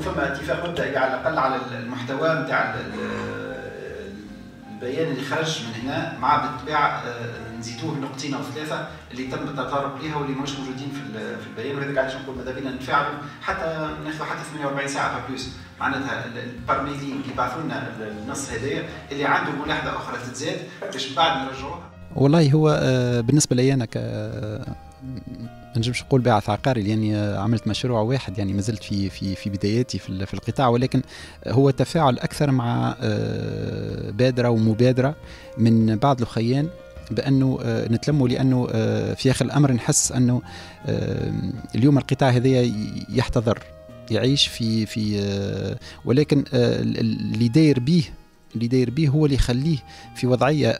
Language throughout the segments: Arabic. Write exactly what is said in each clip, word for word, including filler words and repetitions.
فما اتفاق مبدئي على الاقل على المحتوى نتاع البيان اللي خرج من هنا، مع بالطبيعه نزيدوه نقطتين او ثلاثه اللي تم التطرق ليها واللي مش موجودين في في البيان، وهذاك علاش نقول ماذا بينا نتفاعلوا حتى ناخذوا حتى ثمانية وأربعين ساعه با بلوس، معناتها البارميلين يبعثوا لنا النص هذايا اللي عنده ملاحظه اخرى تتزاد باش بعد نرجعوها. والله هو بالنسبه لي انا ك ما نجمش نقول باعث عقاري لاني عملت مشروع واحد، يعني ما زلت في في في بداياتي في في القطاع، ولكن هو تفاعل اكثر مع بادره ومبادره من بعض الاخيان بانه نتلموا، لانه في اخر الامر نحس انه اليوم القطاع هذايا يحتضر يعيش في في ولكن اللي داير به اللي داير به هو اللي يخليه في وضعيه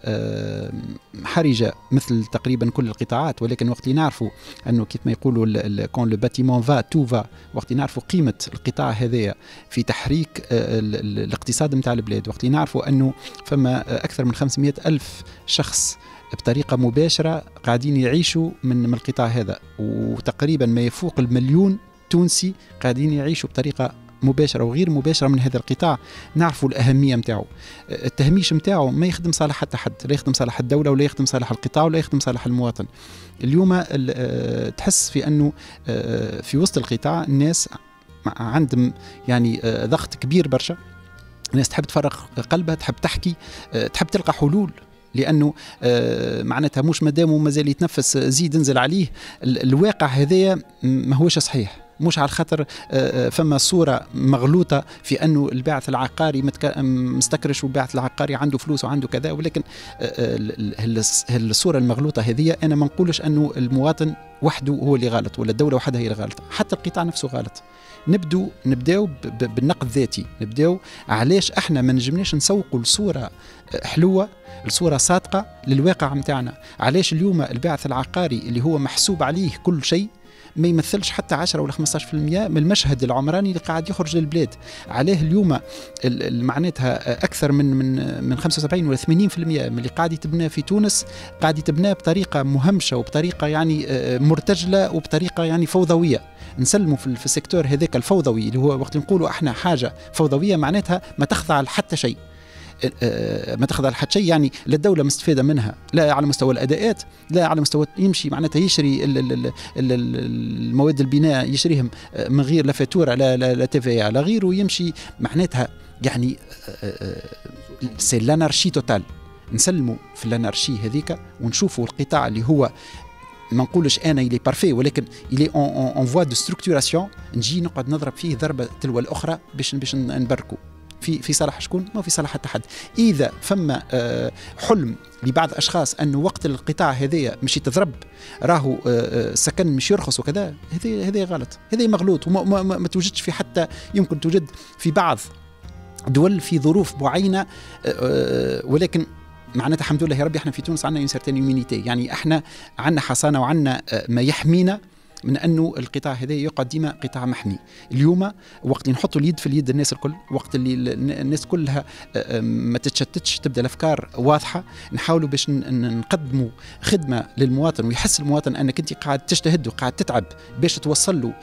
حرجه مثل تقريبا كل القطاعات، ولكن وقت اللي نعرفوا انه كيف ما يقولوا كون لو باتيمون فا تو فا، وقت اللي نعرفوا قيمه القطاع هذايا في تحريك الاقتصاد نتاع البلاد، وقت اللي نعرفوا انه فما اكثر من خمسمائة ألف شخص بطريقه مباشره قاعدين يعيشوا من من القطاع هذا، وتقريبا ما يفوق المليون تونسي قاعدين يعيشوا بطريقه مباشرة وغير مباشرة من هذا القطاع، نعرفوا الأهمية متاعه. التهميش متاعه ما يخدم صالح حتى حد، لا يخدم صالح الدولة ولا يخدم صالح القطاع ولا يخدم صالح المواطن. اليوم تحس في أنه في وسط القطاع الناس عندهم يعني ضغط كبير برشا، الناس تحب تفرغ قلبها، تحب تحكي، تحب تلقى حلول، لانه معناتها مش مادامه مازال يتنفس زيد انزل عليه. الواقع هذايا ما هوش صحيح، مش على خاطر فما صورة مغلوطة في أنه الباعث العقاري مستكرش والباعث العقاري عنده فلوس وعنده كذا، ولكن الصورة المغلوطة هذه أنا ما نقولش أنه المواطن وحده هو اللي غلط ولا الدولة وحدها هي اللي غلط، حتى القطاع نفسه غلط. نبدو نبداو بالنقد الذاتي، نبداو علاش احنا ما نجمناش نسوقوا لصورة حلوة، لصورة صادقة للواقع متاعنا. علاش اليوم الباعث العقاري اللي هو محسوب عليه كل شيء ما يمثلش حتى عشرة ولا خمسة عشر بالمئة من المشهد العمراني اللي قاعد يخرج للبلاد. عليه اليوم معناتها اكثر من من من خمسة وسبعين ولا ثمانين بالمئة من اللي قاعد يتبنى في تونس قاعد يتبنى بطريقه مهمشه وبطريقه يعني مرتجله وبطريقه يعني فوضويه. نسلموا في السيكتور هذاك الفوضوي اللي هو وقت نقولوا احنا حاجه فوضويه معناتها ما تخضع لحتى شيء، ما تخضع لحد شيء، يعني لا الدولة مستفيدة منها لا على مستوى الأداءات لا على مستوى يمشي معناتها يشري المواد البناء يشريهم من غير لا فاتورة لا لا, لا تي في لا غيره، يمشي معناتها يعني سي لانارشي توتال. نسلموا في اللانارشي هذيك ونشوفوا القطاع اللي هو ما نقولش انا يلي بارفي، ولكن يلي اون فوا دو ستركتوراسيون، نجي نقعد نضرب فيه ضربة تلو الأخرى باش باش نبركوا في في صالح شكون؟ ما في صالح حتى حد. اذا فما حلم لبعض الاشخاص انه وقت القطاع هذايا مش يتضرب راهو السكن مش يرخص وكذا، هذا هذا غلط، هذا مغلوط، وما ما, ما توجدش في حتى يمكن توجد في بعض دول في ظروف معينه، ولكن معناتها الحمد لله يا ربي احنا في تونس عندنا سيرتين يومينيتي، يعني احنا عندنا حصانه وعندنا ما يحمينا من أنه القطاع هذا يقعد ديما قطاع محمي. اليوم وقت اللي نحطوا اليد في اليد الناس الكل، وقت اللي الناس كلها ما تتشتتش، تبدأ الأفكار واضحة، نحاولوا باش نقدموا خدمة للمواطن ويحس المواطن أنك أنت قاعد تجتهد وقاعد تتعب باش توصل له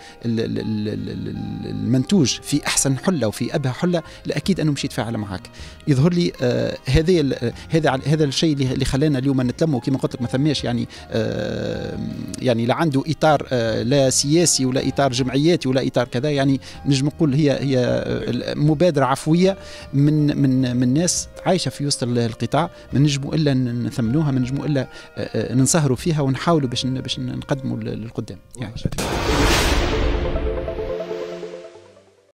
المنتوج في أحسن حلة وفي أبهى حلة، لا أكيد أنه مش يتفاعل معك. يظهر لي هذا هذا هذا الشيء اللي خلانا اليوم نتلموا كما قلت لك، ما ثماش يعني يعني لا عنده إطار لا سياسي ولا إطار جمعياتي ولا إطار كذا، يعني نجم نقول هي هي مبادرة عفوية من من من ناس عايشة في وسط القطاع، ما نجموا إلا نثمنوها، ما نجموا إلا ننصهروا فيها ونحاولوا باش باش نقدموا للقدام يعني.